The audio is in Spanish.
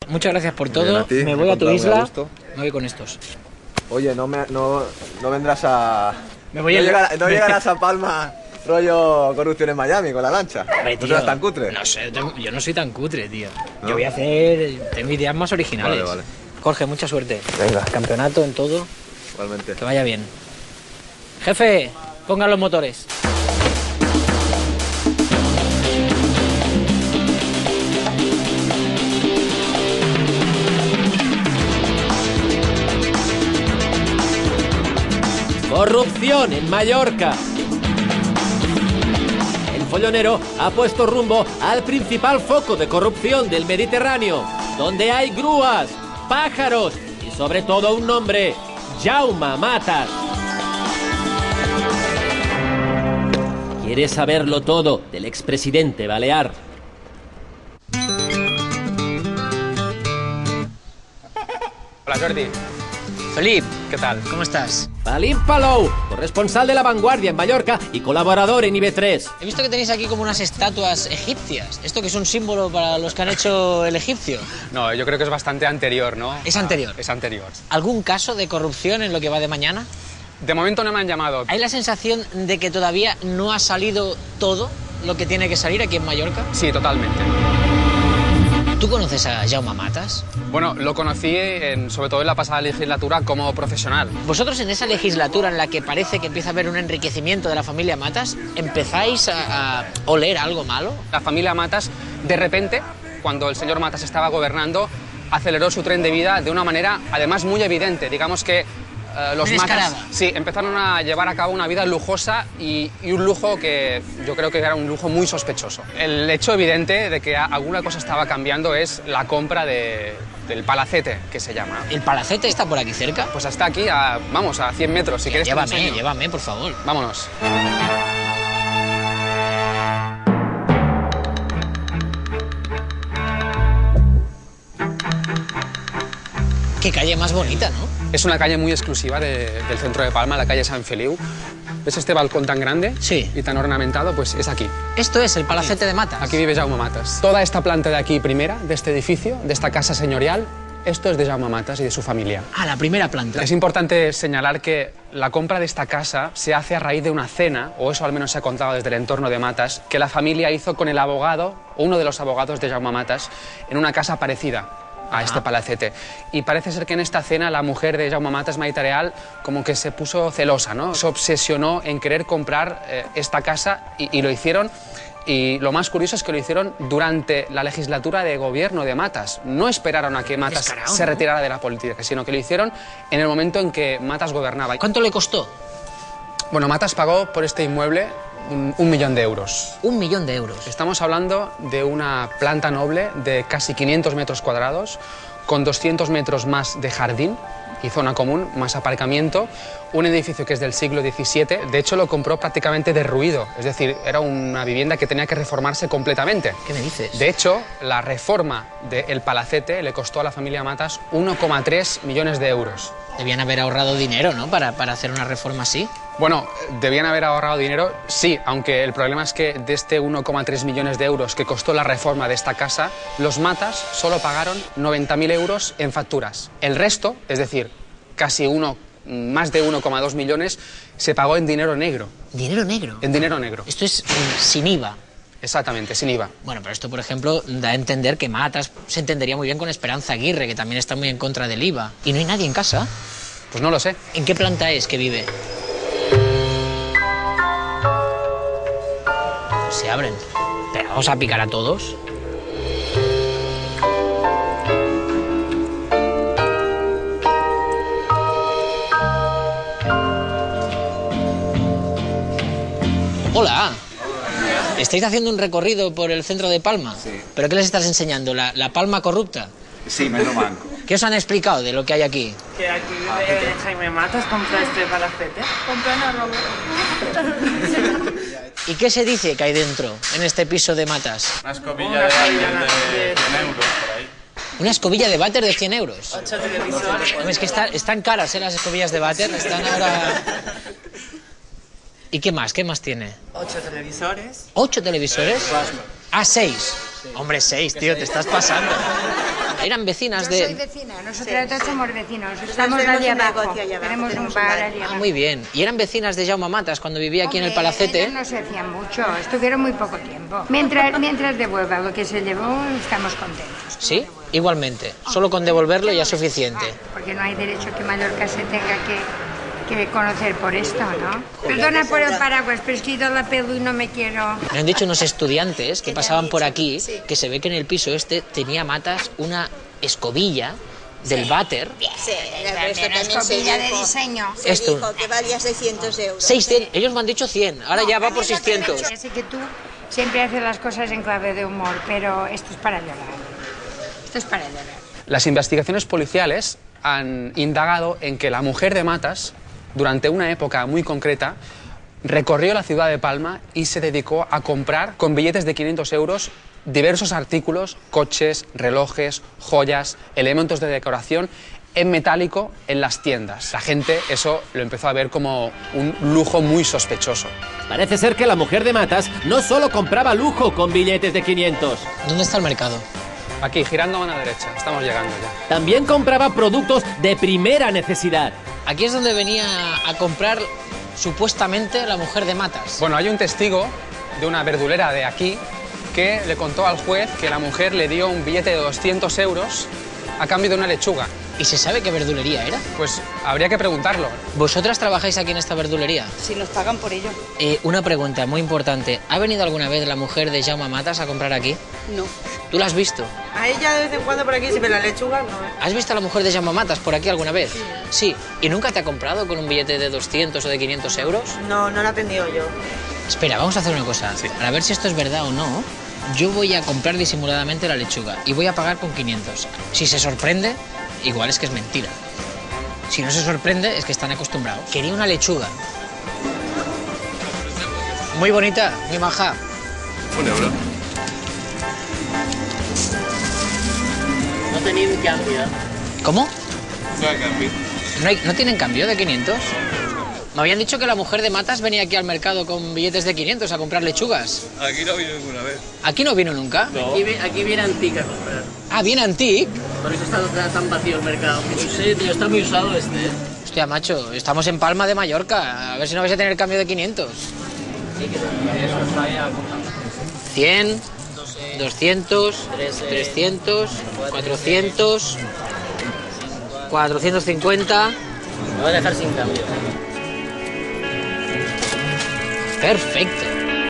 Muchas gracias por todo. Me voy a tu isla. Me voy con estos. Oye, no vendrás a... Me voy no llegarás a Palma rollo corrupción en Miami con la lancha. Hombre, ¿No serás tan cutre? No sé, yo no soy tan cutre, tío. ¿No? Yo voy a hacer... Tengo ideas más originales. Vale. Jorge, mucha suerte. Venga. Campeonato en todo. Igualmente. Que vaya bien. Jefe, pongan los motores. Corrupción en Mallorca. El follonero ha puesto rumbo al principal foco de corrupción del Mediterráneo, donde hay grúas, pájaros y sobre todo un nombre, Jaume Matas. ¿Quieres saberlo todo del expresidente balear? Hola Jordi, Felip, ¿qué tal? ¿cómo estás? Felip Palou, corresponsal de La Vanguardia en Mallorca y colaborador en IB3. He visto que tenéis aquí como unas estatuas egipcias. ¿Esto que es un símbolo para los que han hecho el egipcio? No, yo creo que es bastante anterior, ¿no? ¿Es anterior? Es anterior. ¿Algún caso de corrupción en lo que va de mañana? De momento no me han llamado. ¿Hay la sensación de que todavía no ha salido todo lo que tiene que salir aquí en Mallorca? Sí, totalmente. ¿Tú conoces a Jaume Matas? Bueno, lo conocí sobre todo en la pasada legislatura como profesional. Vosotros en esa legislatura en la que parece que empieza a haber un enriquecimiento de la familia Matas, ¿empezáis a oler algo malo? La familia Matas, de repente, cuando el señor Matas estaba gobernando, aceleró su tren de vida de una manera, además, muy evidente. Digamos que los Matas empezaron a llevar a cabo una vida lujosa y un lujo que yo creo que era un lujo muy sospechoso. El hecho evidente de que alguna cosa estaba cambiando es la compra del Palacete, que se llama. ¿El Palacete está por aquí cerca? Pues hasta aquí, vamos, a 100 metros, si quieres. Llévame, por favor. Vámonos. Qué calle más bonita, ¿no? Es una calle muy exclusiva del centro de Palma, la calle Sant Feliu. ¿Ves este balcón tan grande? Sí. Y tan ornamentado? Pues es aquí. Esto es el Palacete de Matas. Aquí vive Jaume Matas. Toda esta planta de aquí primera, de este edificio, de esta casa señorial, esto es de Jaume Matas y de su familia. Ah, la primera planta. Es importante señalar que la compra de esta casa se hace a raíz de una cena, o eso al menos se ha contado desde el entorno de Matas, que la familia hizo con el abogado, o uno de los abogados de Jaume Matas, en una casa parecida a este palacete. Y parece ser que en esta cena la mujer de Jaume Matas, Maite Areal, como que se puso celosa, ¿no? Se obsesionó en querer comprar esta casa y lo hicieron. Y lo más curioso es que lo hicieron durante la legislatura de gobierno de Matas. No esperaron a que Matas se retirara de la política, sino que lo hicieron en el momento en que Matas gobernaba. ¿Cuánto le costó? Bueno, Matas pagó por este inmueble 1 millón de euros. 1 millón de euros. Estamos hablando de una planta noble de casi 500 metros cuadrados, con 200 metros más de jardín y zona común, más aparcamiento, un edificio que es del siglo XVII, de hecho lo compró prácticamente derruido, es decir, era una vivienda que tenía que reformarse completamente. ¿Qué me dices? De hecho, la reforma del Palacete le costó a la familia Matas 1,3 millones de euros. Debían haber ahorrado dinero, ¿no?, para hacer una reforma así. Bueno, debían haber ahorrado dinero, sí, aunque el problema es que de este 1,3 millones de euros que costó la reforma de esta casa, los Matas solo pagaron 90.000 euros en facturas. El resto, es decir, más de 1,2 millones, se pagó en dinero negro. ¿Dinero negro? En dinero negro. Esto es sin IVA. Exactamente, sin IVA. Bueno, pero esto, por ejemplo, da a entender que Matas se entendería muy bien con Esperanza Aguirre, que también está muy en contra del IVA. ¿Y no hay nadie en casa? Pues no lo sé. ¿En qué planta es que vive? Se abren. Pero vamos a picar a todos. Hola. ¿Estáis haciendo un recorrido por el centro de Palma? Sí. ¿Pero qué les estás enseñando? ¿La Palma corrupta? Sí, me lo manco. ¿Qué os han explicado de lo que hay aquí? Que aquí vive Jaime Matas, compra este palacete. ¿Y qué se dice que hay dentro, en este piso de Matas? Una escobilla de váter de 100 euros por ahí. ¿Una escobilla de váter de 100 euros? 8 televisores. Es que están caras, las escobillas de váter. Están ahora... ¿Y qué más? ¿Qué más tiene? 8 televisores. ¿8 televisores? Ah, 6. Sí. Hombre, 6, tío, te estás pasando. Eran vecinas Yo soy de... vecina, nosotros dos somos vecinos. Estamos allí abajo, tenemos un bar allí Ah, abajo. muy bien. ¿Y eran vecinas de Jaume Matas cuando vivía aquí en el Palacete? Ellos no se hacían mucho, estuvieron muy poco tiempo. Mientras devuelva lo que se llevó, estamos contentos. Sí, igualmente. Solo con devolverlo ya es suficiente. Porque no hay derecho que Mallorca se tenga que conocer por esto, ¿no? Perdona por el paraguas, pero es que he ido a la pelu y no me quiero... Me han dicho unos estudiantes que pasaban por aquí que se ve que en el piso este tenía Matas una escobilla del váter. Sí, esto también se escobilla de dijo, diseño. se Esto. dijo que valía 600 euros. 600, ellos me han dicho 100, ahora ya va por 600. Ya sé que tú siempre haces las cosas en clave de humor, pero esto es para llorar. Esto es para llorar. Las investigaciones policiales han indagado en que la mujer de Matas, durante una época muy concreta, recorrió la ciudad de Palma y se dedicó a comprar con billetes de 500 euros diversos artículos, coches, relojes, joyas, elementos de decoración en metálico en las tiendas. La gente eso lo empezó a ver como un lujo muy sospechoso. Parece ser que la mujer de Matas no solo compraba lujo con billetes de 500, ¿Dónde está el mercado? Aquí, girando a mano derecha, estamos llegando ya. también compraba productos de primera necesidad. Aquí es donde venía a comprar supuestamente la mujer de Matas. Bueno, hay un testigo de una verdulera de aquí que le contó al juez que la mujer le dio un billete de 200 euros a cambio de una lechuga. ¿Y se sabe qué verdulería era? Pues habría que preguntarlo. ¿Vosotras trabajáis aquí en esta verdulería? Si nos pagan por ello. Una pregunta muy importante. ¿Ha venido alguna vez la mujer de Jaume Matas a comprar aquí? No. ¿Tú la has visto? A ella de vez en cuando por aquí, si me la lechuga, no. ¿Has visto a la mujer de Jaume Matas por aquí alguna vez? Sí. ¿Y nunca te ha comprado con un billete de 200 o de 500 euros? No, no la he atendido yo. Espera, vamos a hacer una cosa. Para ver si esto es verdad o no, yo voy a comprar disimuladamente la lechuga y voy a pagar con 500. Si se sorprende, igual es que es mentira. Si no se sorprende, es que están acostumbrados. Quería una lechuga. Muy bonita, muy maja. 1 euro. No tenían cambio. ¿Cómo? No hay cambio. ¿No tienen cambio de 500? Me habían dicho que la mujer de Matas venía aquí al mercado con billetes de 500 a comprar lechugas. Aquí no vino ninguna vez. ¿Aquí no vino nunca? No. Aquí viene Antic a comprar. Ah, viene Antic. Por eso está tan vacío el mercado. No sé, tío, está muy usado este. Hostia, macho, estamos en Palma de Mallorca. A ver si no vais a tener cambio de 500. 100, 200, 300, 400, 450... Me voy a dejar sin cambio. Perfecto.